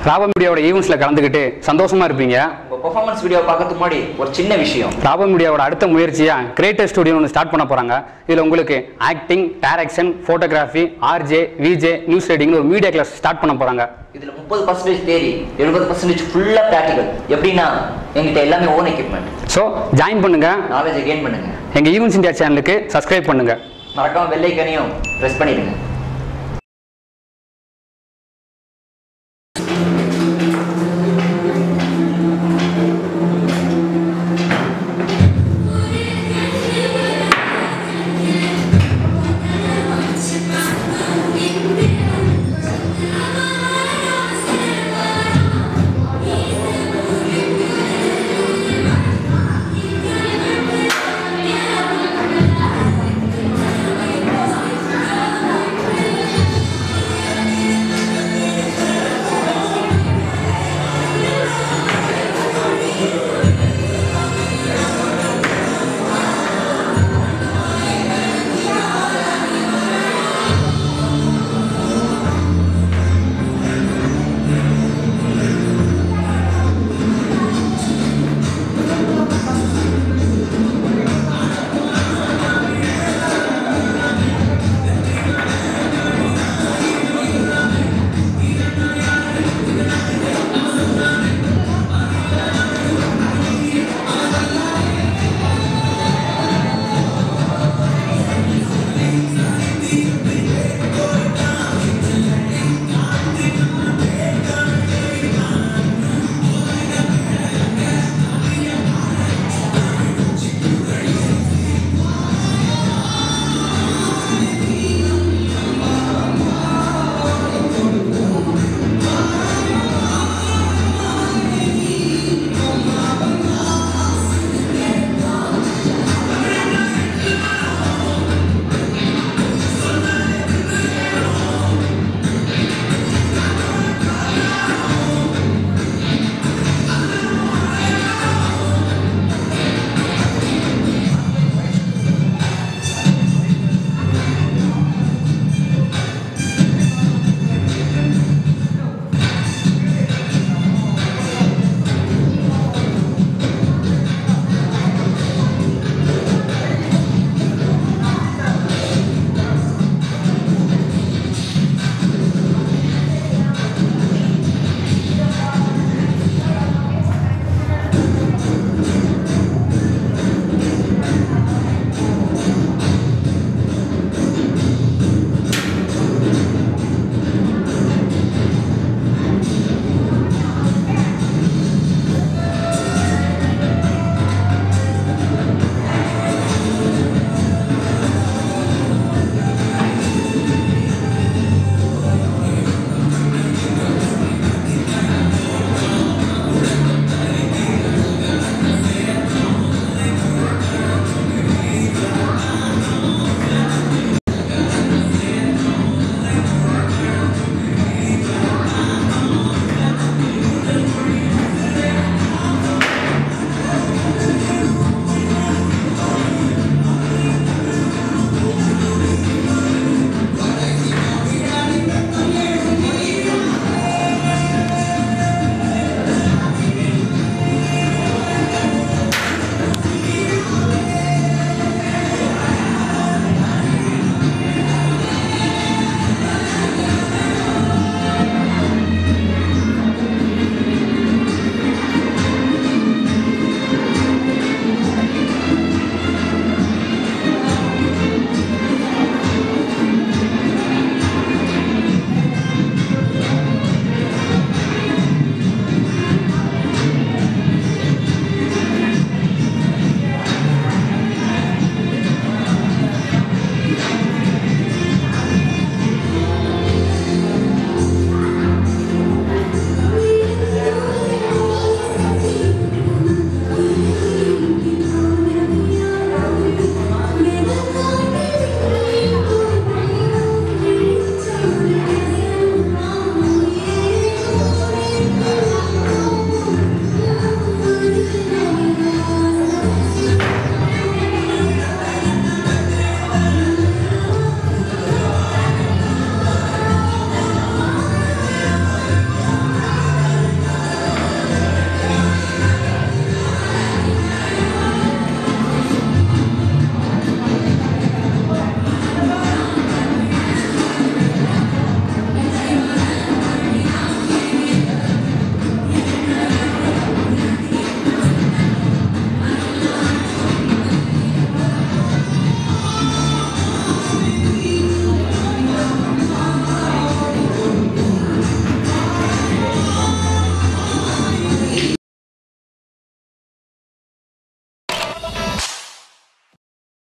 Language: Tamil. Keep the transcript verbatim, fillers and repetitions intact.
ராபா மீடியாவோட ஈவெண்ட்ஸ்ல கலந்துக்கிட்டு சந்தோஷமா இருப்பீங்க. உங்க பெர்ஃபார்மன்ஸ் வீடியோ பார்க்கறதுக்கு முன்னாடி ஒரு சின்ன விஷயம். ராபா மீடியாவோட அடுத்த முயற்சியா கிரியேட்டர் ஸ்டுடியோ ஒன்று ஸ்டார்ட் பண்ண போறாங்க. இதுல உங்களுக்கு acting, direction, photography, RJ, VJ, news writing ஒரு மீடியா கிளாஸ் ஸ்டார்ட் பண்ண போறாங்க. இதுல முப்பது பர்சன்டேஜ் தேரி, எழுபது பர்சன்டேஜ் ஃபுல்லா பிராக்டிகல். எப்படின்னா எங்கிட்ட எல்லாமே ஓன் எக்யூப்மெண்ட். ஸோ ஜாயின் பண்ணுங்க, நாலேஜ் கெயின் பண்ணுங்க. எங்க ஈவெண்ட்ஸ் இந்தியா சேனலுக்கு சப்ஸ்கிரைப் பண்ணுங்க, மறக்காம பெல் ஐகானையும் பிரஸ் பண்ணிடுங்க.